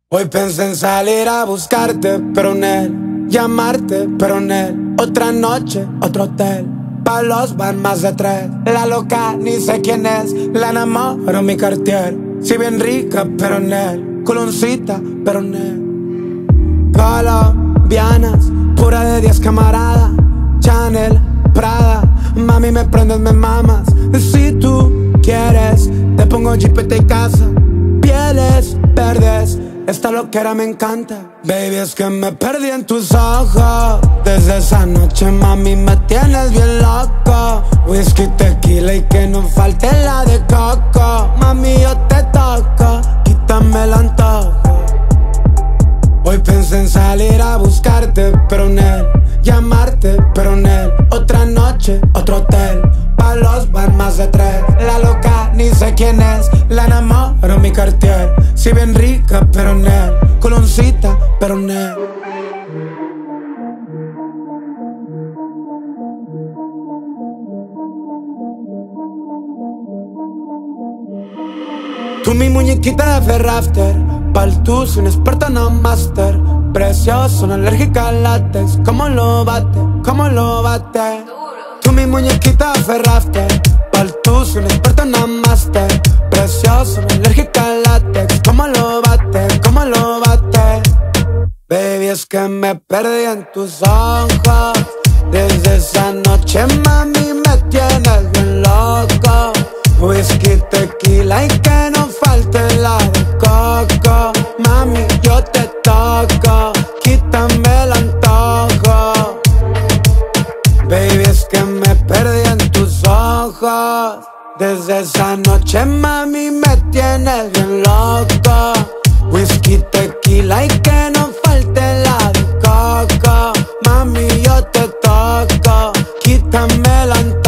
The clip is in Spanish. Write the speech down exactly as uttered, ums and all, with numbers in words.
Hoy pensé en salir a buscarte, pero en él, llamarte, pero en él, otra noche, otro hotel. Pa' los van más de tres. La loca, ni sé quién es, la enamoro mi Cartier. Si bien rica, pero en él, culoncita, pero en él. Colombianas, pura de diez camarada. Chanel, Prada, mami me prendes, me mamas. Si tú quieres, te pongo jipeta y casa. Pieles verdes, esta loquera me encanta. Baby, es que me perdí en tus ojos. Desde esa noche, mami, me tienes bien loco. Whisky, tequila y que no falte la de coco. Mami, yo te toco, quítame el antojo. Hoy pensé en salir a buscarte, pero en él, llamarte, pero en él, otra noche, otro hotel. Pa' los van más de tres. La loca, ni sé quién es, la enamoro mi Cartier. Si bien rica, pero en él, culoncita, pero en él. Tú mi muñequita de Ferrafter, pa'l tú soy un experto, no master. Precioso, no alérgica al látex. ¿Cómo lo bate? ¿Cómo lo bate? Tú mi muñequita de Ferrafter, pa'l tú soy un experto, no master. Precioso, no alérgica al látex. ¿Cómo lo bate? ¿Cómo lo bate? Baby, es que me perdí en tus ojos. Desde esa noche, mami, me tienes bien loco. Whisky, tequila y que no falte la de coco. Mami, yo te toco, quítame el antojo. Baby, es que me perdí en tus ojos. Desde esa noche, mami, me tienes bien loco. Whisky, tequila y que no falte la de coco. Mami, yo te toco, quítame el antojo.